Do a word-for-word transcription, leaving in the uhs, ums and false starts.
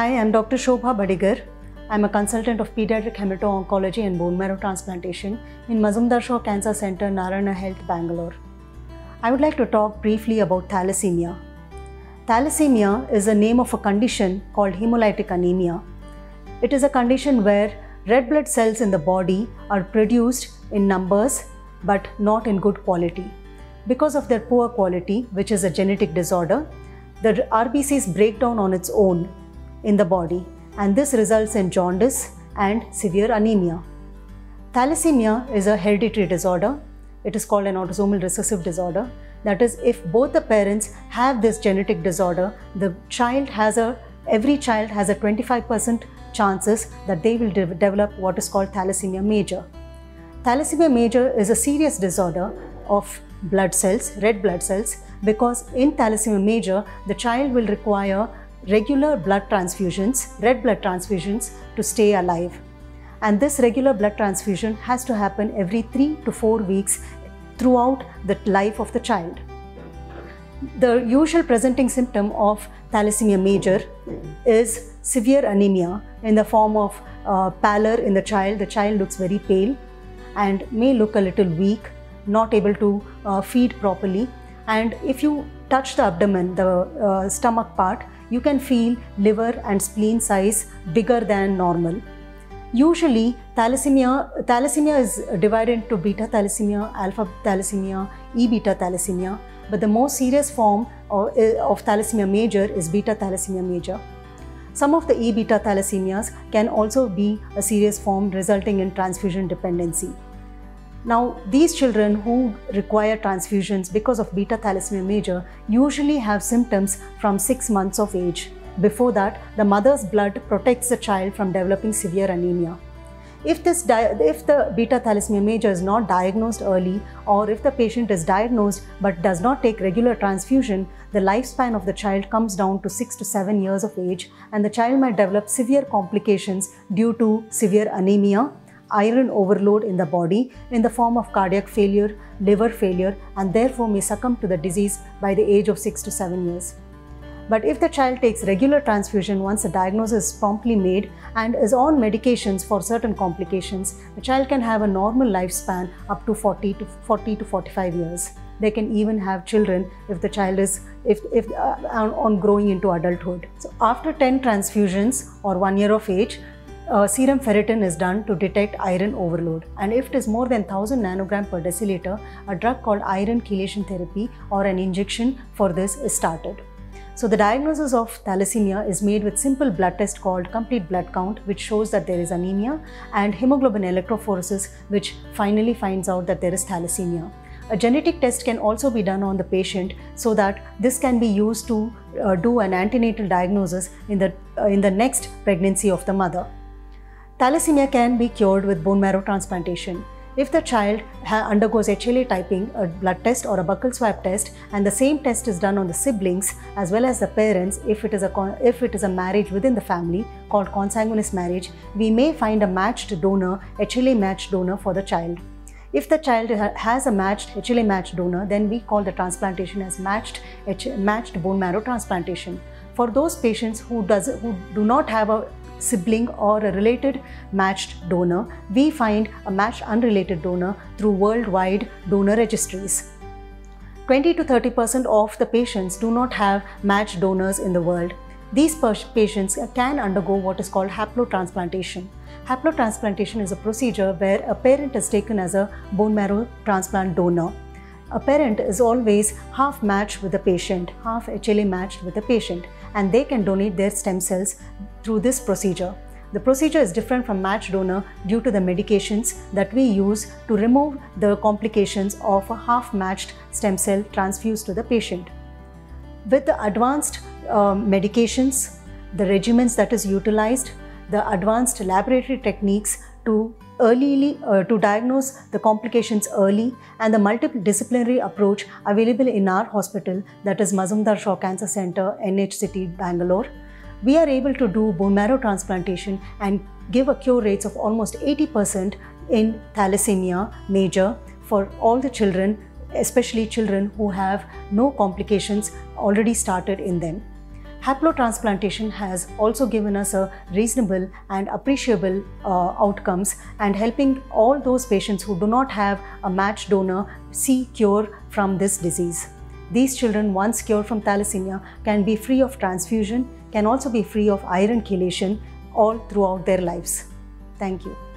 Hi, I'm Doctor Shobha Badiger. I'm a consultant of Pediatric Oncology and Bone Marrow Transplantation in Mazumdar Cancer Center, Narayana Health, Bangalore. I would like to talk briefly about thalassemia. Thalassemia is the name of a condition called hemolytic anemia. It is a condition where red blood cells in the body are produced in numbers but not in good quality. Because of their poor quality, which is a genetic disorder, the R B Cs break down on its own in the body, and this results in jaundice and severe anemia. Thalassemia is a hereditary disorder. It is called an autosomal recessive disorder. That is, if both the parents have this genetic disorder, the child has a, every child has a twenty-five percent chances that they will de develop what is called thalassemia major. Thalassemia major is a serious disorder of blood cells, red blood cells, because in thalassemia major, the child will require regular blood transfusions, red blood transfusions, to stay alive. And this regular blood transfusion has to happen every three to four weeks throughout the life of the child. The usual presenting symptom of thalassemia major is severe anemia in the form of uh, pallor in the child. The child looks very pale and may look a little weak, not able to uh, feed properly. And if you touch the abdomen, the uh, stomach part, you can feel liver and spleen size bigger than normal. Usually, thalassemia, thalassemia is divided into beta thalassemia, alpha thalassemia, E beta thalassemia, but the most serious form of, of thalassemia major is beta thalassemia major. Some of the E beta thalassemias can also be a serious form resulting in transfusion dependency. Now, these children who require transfusions because of beta thalassemia major usually have symptoms from six months of age. Before that, the mother's blood protects the child from developing severe anemia. If, this if the beta thalassemia major is not diagnosed early, or if the patient is diagnosed but does not take regular transfusion, the lifespan of the child comes down to six to seven years of age, and the child might develop severe complications due to severe anemia, iron overload in the body in the form of cardiac failure, liver failure, and therefore may succumb to the disease by the age of six to seven years. But if the child takes regular transfusion once the diagnosis is promptly made and is on medications for certain complications, the child can have a normal lifespan up to forty to forty-five years. They can even have children if the child is if, if uh, on growing into adulthood. So after ten transfusions or one year of age, Uh, serum ferritin is done to detect iron overload, and if it is more than one thousand nanogram per deciliter, a drug called iron chelation therapy or an injection for this is started. So the diagnosis of thalassemia is made with simple blood test called complete blood count, which shows that there is anemia, and hemoglobin electrophoresis, which finally finds out that there is thalassemia. A genetic test can also be done on the patient so that this can be used to uh, do an antenatal diagnosis in the, uh, in the next pregnancy of the mother. Thalassemia can be cured with bone marrow transplantation. If the child undergoes H L A typing, a blood test or a buccal swab test, and the same test is done on the siblings as well as the parents, if it is a, if it is a marriage within the family called consanguineous marriage, we may find a matched donor, H L A matched donor for the child. If the child has a matched H L A matched donor, then we call the transplantation as matched, matched bone marrow transplantation. For those patients who, does, who do not have a sibling or a related matched donor, we find a matched unrelated donor through worldwide donor registries. twenty to thirty percent of the patients do not have matched donors in the world. These patients can undergo what is called haplotransplantation. Haplotransplantation is a procedure where a parent is taken as a bone marrow transplant donor. A parent is always half matched with the patient, half H L A matched with the patient, and they can donate their stem cells through this procedure. The procedure is different from matched donor due to the medications that we use to remove the complications of a half matched stem cell transfused to the patient. With the advanced uh, medications, the regimens that is utilized, the advanced laboratory techniques to early uh, to diagnose the complications early, and the multidisciplinary approach available in our hospital, that is Mazumdar Cancer Center, N H City, Bangalore, we are able to do bone marrow transplantation and give a cure rates of almost eighty percent in thalassemia major for all the children, especially children who have no complications already started in them. Haplotransplantation has also given us a reasonable and appreciable uh, outcomes and helping all those patients who do not have a matched donor see cure from this disease. These children, once cured from thalassemia, can be free of transfusion, can also be free of iron chelation all throughout their lives. Thank you.